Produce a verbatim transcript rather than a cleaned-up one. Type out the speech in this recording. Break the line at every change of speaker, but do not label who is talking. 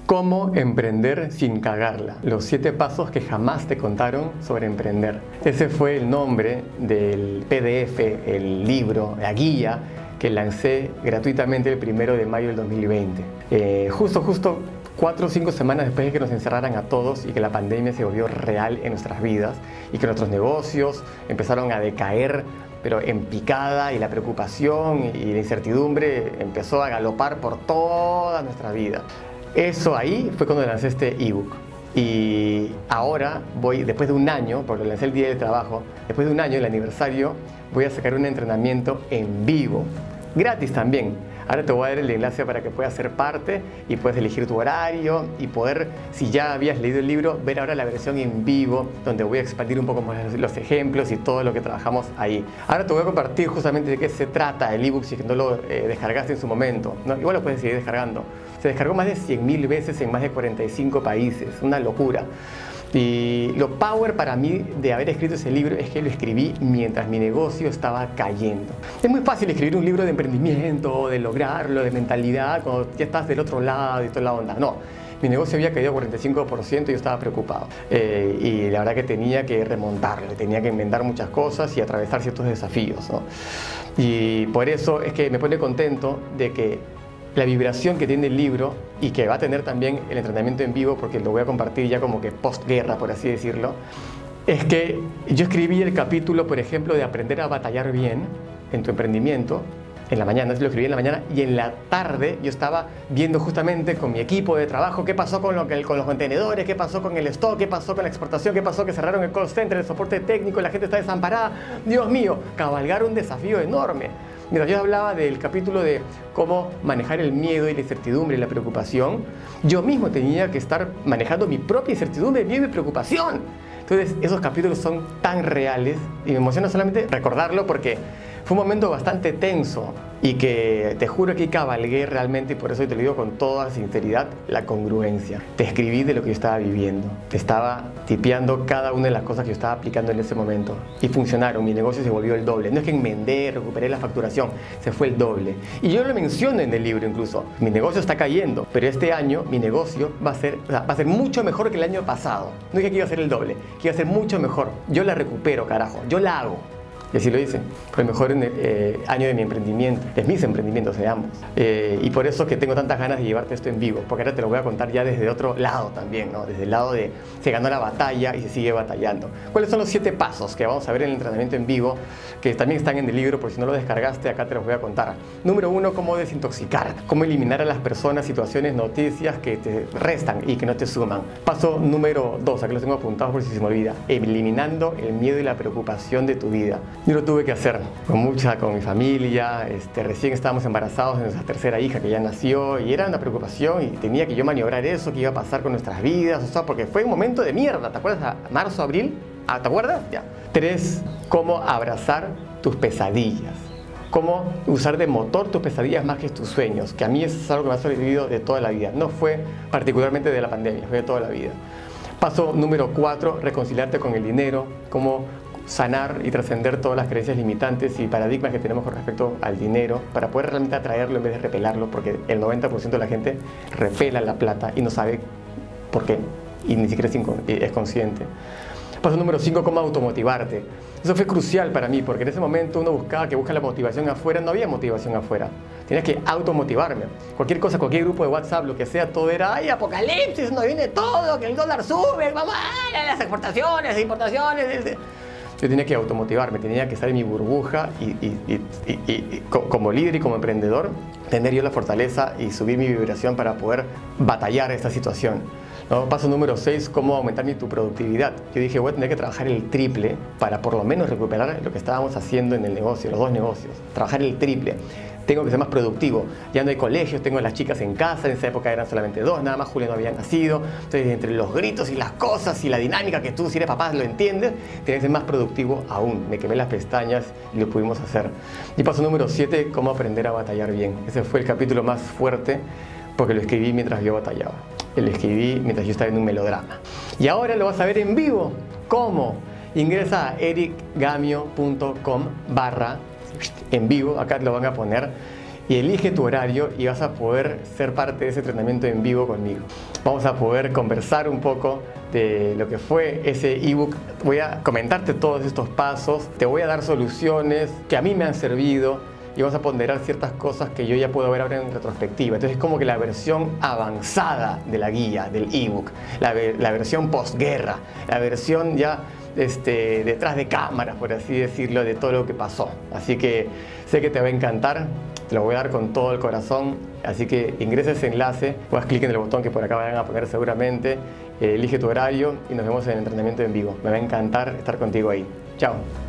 Cómo emprender sin cagarla. Los siete pasos que jamás te contaron sobre emprender. Ese fue el nombre del P D F, el libro, la guía que lancé gratuitamente el primero de mayo del dos mil veinte. Eh, justo, justo cuatro o cinco semanas después de que nos encerraran a todos y que la pandemia se volvió real en nuestras vidas y que nuestros negocios empezaron a decaer, pero en picada, y la preocupación y la incertidumbre empezó a galopar por toda nuestra vida. Eso ahí fue cuando lancé este ebook. Y ahora voy, después de un año, porque lo lancé el día del trabajo, después de un año, el aniversario, voy a sacar un entrenamiento en vivo, gratis también. Ahora te voy a dar el enlace para que puedas ser parte y puedes elegir tu horario y poder, si ya habías leído el libro, ver ahora la versión en vivo, donde voy a expandir un poco más los ejemplos y todo lo que trabajamos ahí. Ahora te voy a compartir justamente de qué se trata el ebook si es que no lo eh, descargaste en su momento, ¿no? Igual lo puedes seguir descargando. Se descargó más de cien mil veces en más de cuarenta y cinco países, una locura. Y lo power para mí de haber escrito ese libro es que lo escribí mientras mi negocio estaba cayendo. Es muy fácil escribir un libro de emprendimiento, de lograrlo, de mentalidad, cuando ya estás del otro lado y toda la onda. No, mi negocio había caído cuarenta y cinco por ciento y yo estaba preocupado. Eh, y la verdad que tenía que remontarlo, tenía que inventar muchas cosas y atravesar ciertos desafíos, ¿no? Y por eso es que me pone contento de que la vibración que tiene el libro y que va a tener también el entrenamiento en vivo, porque lo voy a compartir ya como que postguerra, por así decirlo, es que yo escribí el capítulo, por ejemplo, de aprender a batallar bien en tu emprendimiento, en la mañana, lo escribí en la mañana, y en la tarde yo estaba viendo justamente con mi equipo de trabajo qué pasó con, lo que, con los contenedores, qué pasó con el stock, qué pasó con la exportación, qué pasó que cerraron el call center, el soporte técnico, la gente está desamparada. Dios mío, cabalgar un desafío enorme. Mira, yo hablaba del capítulo de cómo manejar el miedo y la incertidumbre y la preocupación. Yo mismo tenía que estar manejando mi propia incertidumbre, miedo y preocupación. Entonces, esos capítulos son tan reales y me emociona solamente recordarlo porque fue un momento bastante tenso y que te juro que cabalgué realmente, y por eso te lo digo con toda sinceridad, la congruencia. Te escribí de lo que yo estaba viviendo, te estaba tipeando cada una de las cosas que yo estaba aplicando en ese momento y funcionaron, mi negocio se volvió el doble. No es que enmendé, recuperé la facturación, se fue el doble. Y yo lo menciono en el libro incluso, mi negocio está cayendo, pero este año mi negocio va a ser, o sea, va a ser mucho mejor que el año pasado. No dije que iba a ser el doble, que iba a ser mucho mejor. Yo la recupero, carajo, yo la hago. Y así lo hice. Fue el mejor eh, año de mi emprendimiento, de mis emprendimientos de ambos. Eh, y por eso que tengo tantas ganas de llevarte esto en vivo, porque ahora te lo voy a contar ya desde otro lado también, ¿no? Desde el lado de se ganó la batalla y se sigue batallando. ¿Cuáles son los siete pasos que vamos a ver en el entrenamiento en vivo, que también están en el libro, por si no lo descargaste, acá te los voy a contar? Número uno, cómo desintoxicar, cómo eliminar a las personas, situaciones, noticias que te restan y que no te suman. Paso número dos, aquí los tengo apuntados por si se me olvida, eliminando el miedo y la preocupación de tu vida. Yo lo tuve que hacer con mucha, con mi familia, este, recién estábamos embarazados de nuestra tercera hija que ya nació y era una preocupación y tenía que yo maniobrar eso, qué iba a pasar con nuestras vidas, o sea, porque fue un momento de mierda, ¿te acuerdas? A marzo, abril, ¿te acuerdas? Ya. Tres, cómo abrazar tus pesadillas. Cómo usar de motor tus pesadillas más que tus sueños, que a mí es algo que me ha sobrevivido de toda la vida, no fue particularmente de la pandemia, fue de toda la vida. Paso número cuatro, reconciliarte con el dinero, cómo sanar y trascender todas las creencias limitantes y paradigmas que tenemos con respecto al dinero para poder realmente atraerlo en vez de repelarlo, porque el noventa por ciento de la gente repela la plata y no sabe por qué y ni siquiera es consciente. Paso número cinco, cómo automotivarte. Eso fue crucial para mí, porque en ese momento uno buscaba que busca la motivación afuera, no había motivación afuera. Tenías que automotivarme. Cualquier cosa, cualquier grupo de WhatsApp, lo que sea, todo era ¡ay, apocalipsis! ¡No viene todo! ¡Que el dólar sube! ¡Vamos! ¡Las exportaciones, las importaciones! Yo tenía que automotivarme, tenía que estar en mi burbuja y, y, y, y, y, y como líder y como emprendedor, tener yo la fortaleza y subir mi vibración para poder batallar esta situación, ¿no? Paso número seis, cómo aumentar mi, tu productividad. Yo dije, voy a tener que trabajar el triple para por lo menos recuperar lo que estábamos haciendo en el negocio, los dos negocios, trabajar el triple. Tengo que ser más productivo, ya no hay colegios, tengo a las chicas en casa, en esa época eran solamente dos, nada más Julio no había nacido, entonces entre los gritos y las cosas y la dinámica que tú si eres papá lo entiendes, tenía que ser más productivo aún, me quemé las pestañas y lo pudimos hacer. Y paso número siete, cómo aprender a batallar bien. Ese fue el capítulo más fuerte porque lo escribí mientras yo batallaba, lo escribí mientras yo estaba en un melodrama. Y ahora lo vas a ver en vivo, ¿cómo? Ingresa a eric gamio punto com barra en vivo, acá lo van a poner y elige tu horario y vas a poder ser parte de ese entrenamiento en vivo conmigo. Vamos a poder conversar un poco de lo que fue ese ebook. Voy a comentarte todos estos pasos, te voy a dar soluciones que a mí me han servido y vamos a ponderar ciertas cosas que yo ya puedo ver ahora en retrospectiva. Entonces es como que la versión avanzada de la guía, del ebook, la, la versión posguerra, la versión ya este, detrás de cámaras, por así decirlo, de todo lo que pasó. Así que sé que te va a encantar, te lo voy a dar con todo el corazón. Así que ingresa ese enlace, haz clic en el botón que por acá vayan a poner seguramente, eh, elige tu horario y nos vemos en el entrenamiento en vivo. Me va a encantar estar contigo ahí. Chao.